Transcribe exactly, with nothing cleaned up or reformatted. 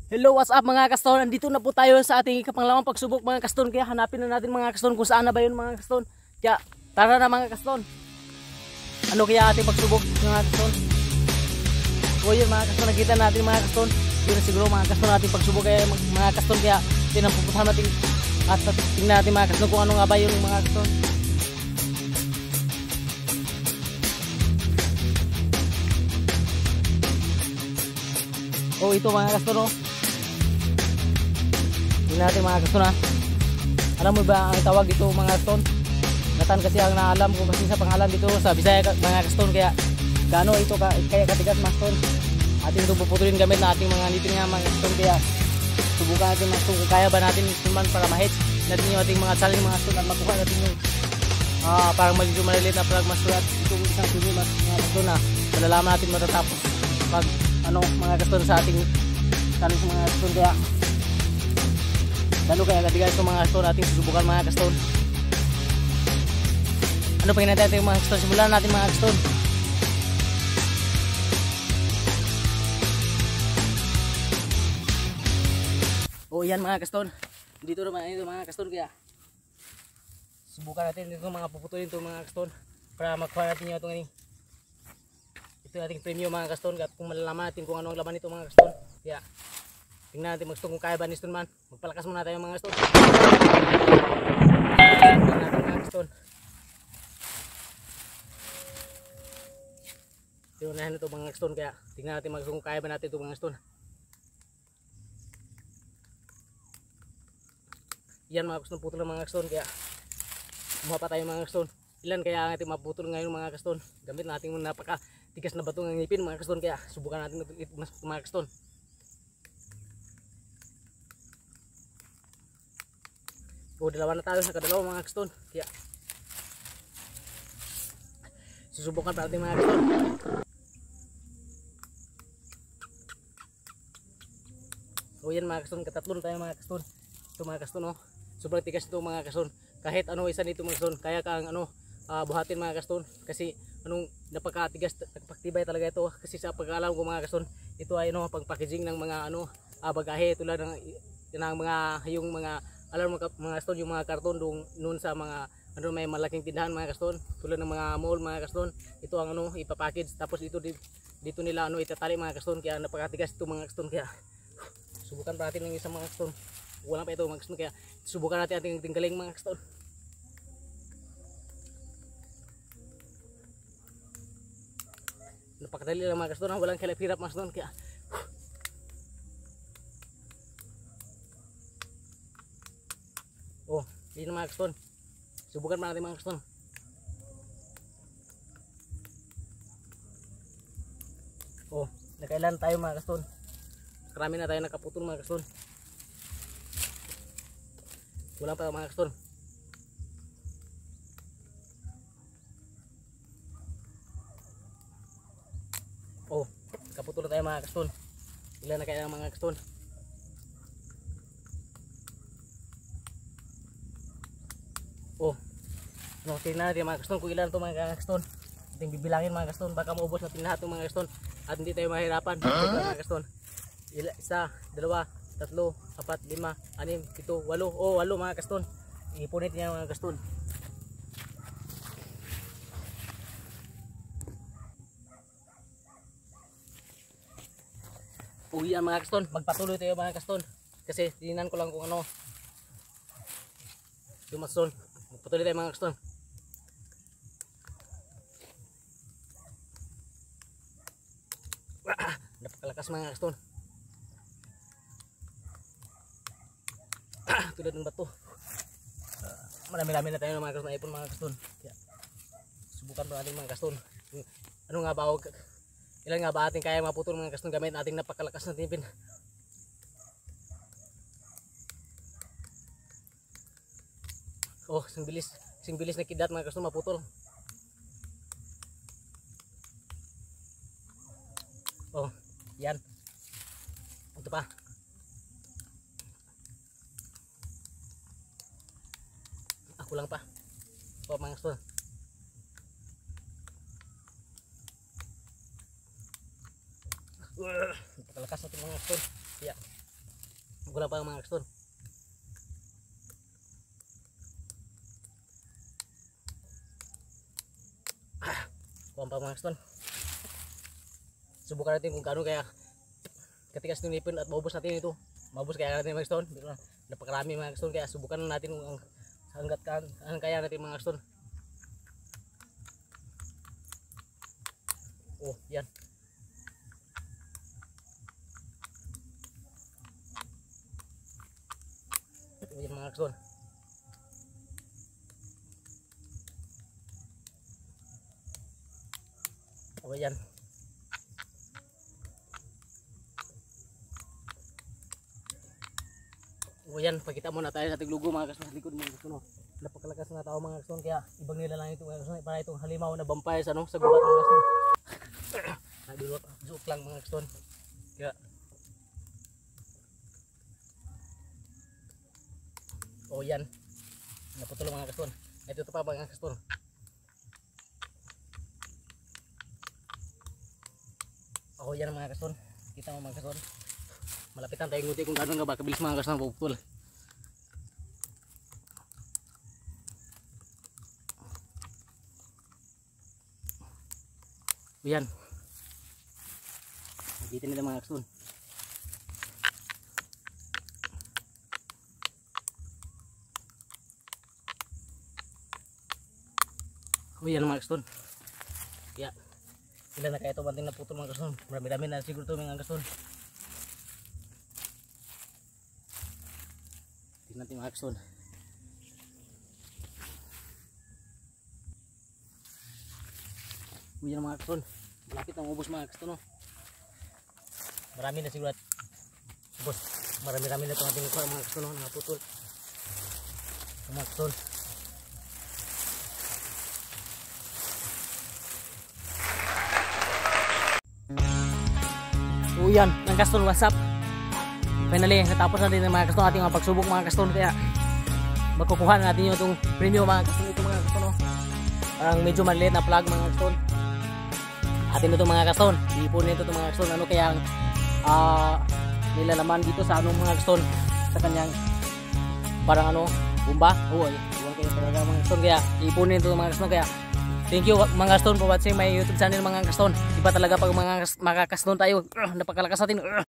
Hello, what's up mga kaston? Andito na po tayo sa ating ikapangalawang pagsubok mga kaston. Kaya hanapin na natin mga kaston kung saan na ba yun mga kaston. Kaya tara na mga kaston. Ano kaya ating pagsubok mga kaston? O yun mga kaston, nakita natin mga kaston. Yun na siguro mga kaston ating pagsubok kaya mga kaston. Kaya tinampupuntahan natin at tingnan natin mga kaston kung ano nga ba yun mga kaston. Oh, ito mga kaston, oh. Tingnan natin mga kaston, ha. Alam mo ba ang tawag dito mga kaston? Natan kasi ang naalam ko kasi sa pangalan dito sa Bisaya mga kaston. Kaya gaano ito ka, kaya katigas mga kaston. Ating ito puputulin gamit na ating mga nipin nga mga kaston. Kaya subukan natin mga kaston kung kaya ba natin man para ma-hit natin yung ating mga challenge mga kaston. At makuha natin yung ah, parang medyo malilit na plag mas sulat. Itong isang tuloy mga kaston na malalaman natin matatapos pag ano mga kaston sa ating challenge mga kaston. Kaya lalo kaya katigas ito mga kaston ating susubukan mga kaston. Ano pa hinatay natin mga kaston? Simulan natin mga kaston. O yan mga kaston, dito naman ito mga kaston. Kaya subukan natin dito mga puputulin ito mga kaston para makuha natin yung itong ito nating premium mga kaston. At kung malalaman natin kung ano ang laman nito mga kaston. Kaya tingnan natin mag-stone kung kaya ba ni Stone man. Magpalakas muna tayo mga kaston. Tingnan natin mga kaston. Tinunahan ito mga kaston. Kaya tingnan natin mag kung kaya ba natin ito mga kaston. Yan mga kaston, putol ng mga kaston. Kaya kumuha pa tayo mga kaston. Ilan kaya ang ating maputol ngayon mga kaston? Gamit natin muna napaka tigas na batong ng ngipin mga kaston. Kaya subukan natin ito mga kaston. O dalawa na tayo, nakadalawa mga kaston. Kaya susubukan pa natin mga kaston. O yan mga kaston, katatlon tayo mga kaston. Ito mga kaston, oh. Sobrang tigas ito mga kaston. Kahit ano isa nito mga kaston, kaya kang ano uh, buhatin mga kaston. Kasi anong napakatigas, napakatibay talaga ito. Kasi sa pag-alam ko mga kaston, ito ay ano pang packaging ng mga ano uh, bagahe tulad ng, ng mga yung mga alam mga, mga kaston, yung mga karton doon noon sa mga ano may malaking tindahan mga kaston, tulad ng mga mall mga kaston. Ito ang ano ipapackage, tapos dito dito nila ano itatali mga kaston. Kaya napakatigas ito mga kaston. Kaya subukan pa natin ng isang mga kaston. Wala pa ito mga kaston. Kaya subukan natin ating tinggaling mga kaston. Napakadali lang mga kaston, walang kalap-hirap mga kaston. Kaya oh, yun mga kaston. Subukan pa natin mga kaston. Oh, nakailan tayo mga kaston. Karami na tayo nakaputol mga kaston. Wala pa mga kaston. Oh, kaputol na tayo mga kaston. Ilan na kaya mga kaston? Oh, no, tingnan natin mga kaston kung ilan ito mga kaston. Ating bibilangin mga kaston, baka maubos natin lahat ng mga kaston at hindi tayo mahirapan. Huh? Mga kaston, isa, dalawa, tatlo, apat, lima, anim, pito, walo. Oh, walo mga kaston. Ipunit niya mga kaston. Oh, yan mga kaston, magpatuloy tayo mga kaston. Kasi tingnan ko lang kung ano yung maston. Patuloy tayo mga kaston. Ah, napakalakas mga kaston. Ah, tulad ng bato. Uh, Marami-rami na tayo ng mga kaston na ipon mga kaston. Kaya subukan pa natin mga kaston. Ano nga ba, ilan nga ba ating kaya maputol mga kaston gamit ating napakalakas na tipin. Oh, sing bilis, sing bilis na kidat mga kaston maputol. Oh, yan. Ito pa. Ako lang pa. Oh, mga kaston. Napakalakas natin mga kaston. Yeah. Wala pa mga kaston. Ah, kuha pa mga kaston. Subukan natin kung gaano kaya katigas ng ipon at maubos natin ito. Maubos kaya natin mga kaston. Napakarami mga kaston, kaya subukan natin kung hanggat hanggang kaya natin mga kaston. Oh, yan. Yan mga kaston. Oh, yan. O yan, pakita muna tayo sa tiglugo mga kaston, sa likod mga kaston. Napakalakas na tao mga kaston, kaya ibang nila lang ito mga kaston. Para itong halimaw na vampire sa, no, sa gubat mga kaston. Nagulot, joke lang mga kaston. Kaya o yan, naputol mga kaston. Ito ito pa mga kaston. O yan mga kaston, kita mo mga kaston. Malapitan tayong nguti kung gano'n nga ba kabilis mga kaston puputol. Yan. Nakita nila mga kaston. O yan mga kaston. Kaya ilan na kaya ito banting na putol mga kaston. Marami-rami na siguro ito mga kaston. Tingnan natin mga kaston. O yan mga kaston. Malapit na ubos mga kaston, no? Marami na siguro. Ubos. Marami-rami na ito natin ito mga kaston, no? Nakaputol. Mga kaston. O yan, ng kaston, what's up? Finally, natapos natin ng mga kaston ating mga pagsubok mga kaston, kaya magkukuha na natin yung itong premium mga kaston, ito mga kaston, no? Parang medyo maliit na plug mga kaston. Atin ito mga kaston, iipunin ito mga kaston, ano kaya uh, nilalaman dito sa anong mga kaston, sa kanyang parang ano, bomba. Oo, iwan kayo talaga mga kaston, kaya iipunin ito mga kaston. Kaya thank you mga kaston for watching my YouTube channel mga kaston. Iba talaga pag mga, mga kaston tayo, uh, napakalakas natin. Uh.